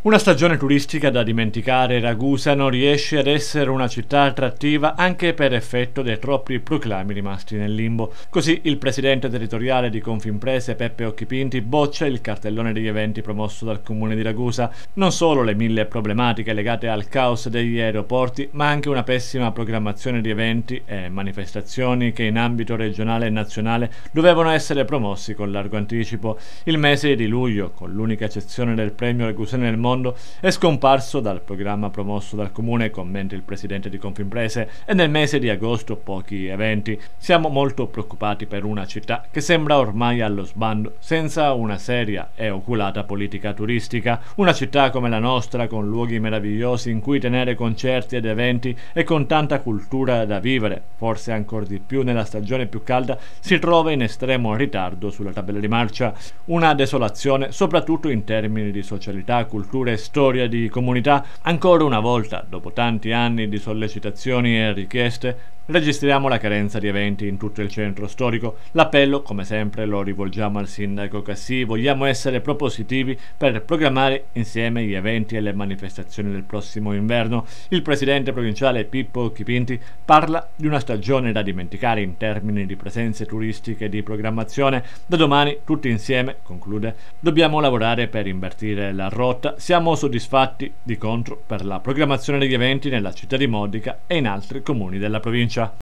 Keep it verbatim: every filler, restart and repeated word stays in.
Una stagione turistica da dimenticare, Ragusa non riesce ad essere una città attrattiva anche per effetto dei troppi proclami rimasti nel limbo. Così il presidente territoriale di Confimprese, Peppe Occhipinti, boccia il cartellone degli eventi promosso dal comune di Ragusa. Non solo le mille problematiche legate al caos degli aeroporti, ma anche una pessima programmazione di eventi e manifestazioni che in ambito regionale e nazionale dovevano essere promossi con largo anticipo. Il mese di luglio, con l'unica eccezione del premio Ragusani nel mondo, è scomparso dal programma promosso dal comune, commenta il presidente di Confimprese, e nel mese di agosto pochi eventi. Siamo molto preoccupati per una città che sembra ormai allo sbando, senza una seria e oculata politica turistica. Una città come la nostra, con luoghi meravigliosi in cui tenere concerti ed eventi e con tanta cultura da vivere, forse ancor di più nella stagione più calda, si trova in estremo ritardo sulla tabella di marcia. Una desolazione soprattutto in termini di socialità, cultura e storia di comunità. Ancora una volta, dopo tanti anni di sollecitazioni e richieste, registriamo la carenza di eventi in tutto il centro storico. L'appello, come sempre, lo rivolgiamo al sindaco Cassì. Vogliamo essere propositivi per programmare insieme gli eventi e le manifestazioni del prossimo inverno. Il presidente provinciale Pippo Occhipinti parla di una stagione da dimenticare in termini di presenze turistiche e di programmazione. Da domani, tutti insieme, conclude, dobbiamo lavorare per invertire la rotta. Siamo soddisfatti, di contro, per la programmazione degli eventi nella città di Modica e in altri comuni della provincia.